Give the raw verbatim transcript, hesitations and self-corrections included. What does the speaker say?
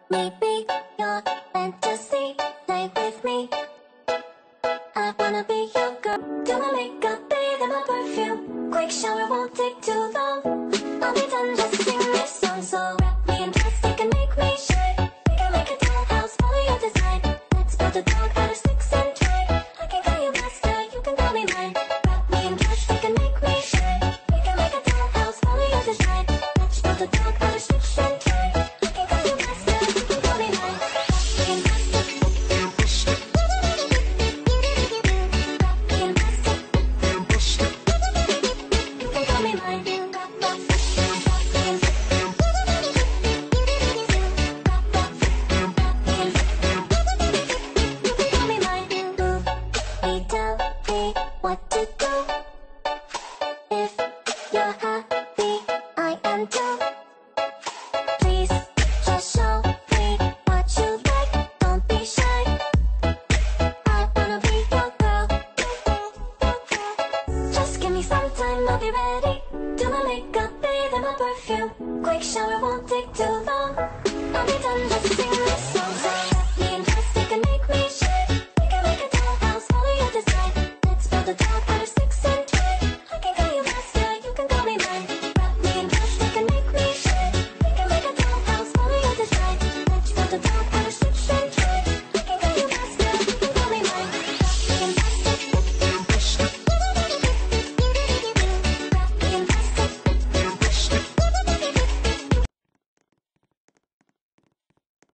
me be your fantasy. Play with me. I wanna be your girl. Do my makeup, bathe in my perfume. Quick shower won't take too long. I'll be done, just sing this song. So wrap me in plastic and make me shine. We can make a dollhouse, follow your design. Let's build a dog out of sticks and twine. I can call you master, you can call me mine. Wrap me in plastic and make me shine. We can make a dollhouse, follow your design. Let's build a dog out of sticks and twine. I can call you master, you can call me mine. Wrap me in plastic. What to do? If you're happy, I am too. Please just show me what you like. Don't be shy. I wanna be your girl. Just give me some time, I'll be ready. Do my makeup, bathe in my perfume. Quick shower won't take too long. I'll be done, just sing this song. So wrap me in plastic and make me shine. We can make a dollhouse, follow your design. Let's build a dog out of sticks.